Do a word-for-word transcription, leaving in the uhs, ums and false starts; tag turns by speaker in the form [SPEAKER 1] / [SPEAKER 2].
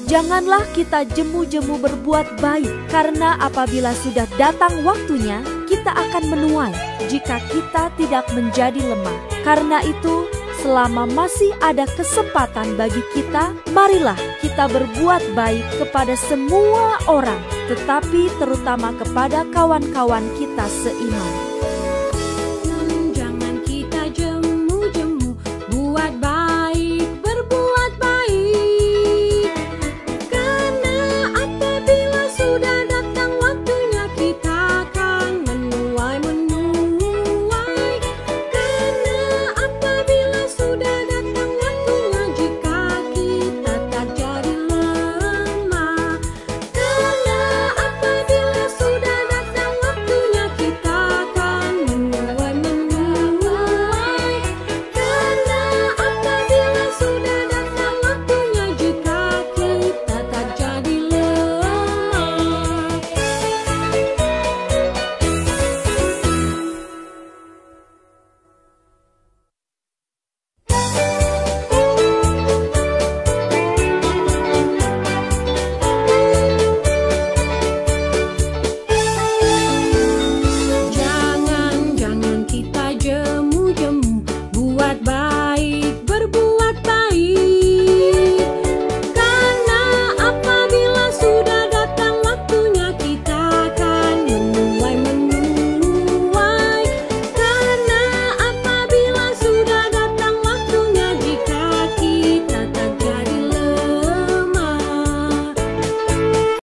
[SPEAKER 1] Janganlah kita jemu-jemu berbuat baik, karena apabila sudah datang waktunya, kita akan menuai jika kita tidak menjadi lemah. Karena itu, selama masih ada kesempatan bagi kita, marilah kita berbuat baik kepada semua orang, tetapi terutama kepada kawan-kawan kita seiman.